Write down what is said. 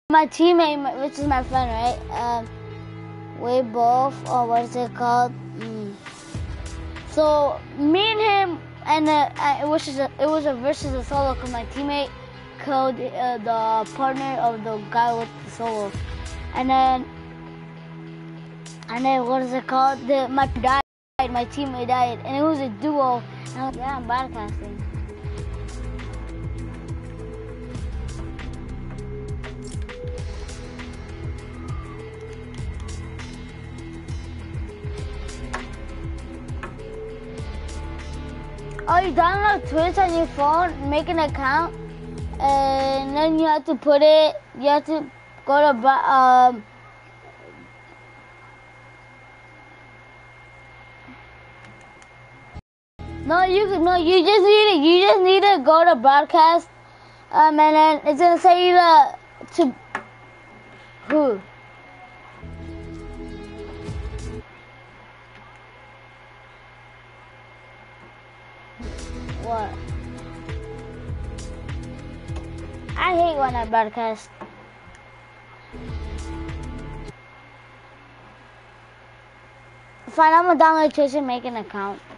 My teammate, which is my friend, right? We both, what's it called? So me and him, and it was a versus a solo. Cause my teammate killed the partner of the guy with the solo, and then what is it called? My teammate died, and it was a duo. And I was like, yeah, I'm broadcasting. Oh, you download Twitch on your phone, make an account, and then you have to go to you just need to go to broadcast, and then it's gonna say to who. What? I hate when I broadcast. Fine, I'm gonna download Twitch and make an account.